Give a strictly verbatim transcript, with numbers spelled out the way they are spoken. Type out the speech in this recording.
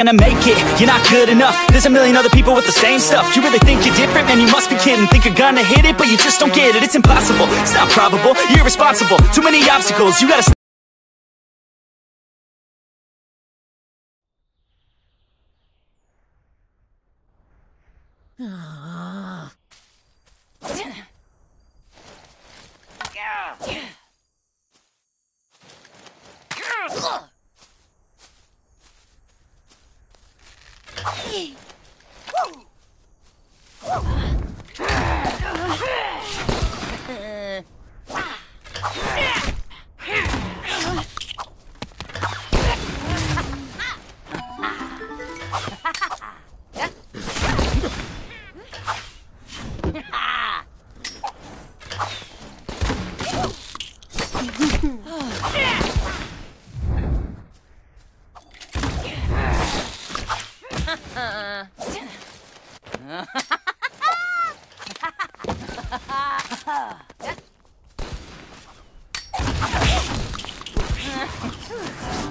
gonna make it, you're not good enough. There's a million other people with the same stuff. You really think you're different? Man, you must be kidding. Think you're gonna hit it, but you just don't get it. It's impossible, it's not probable, you're irresponsible. Too many obstacles, you gotta Uh.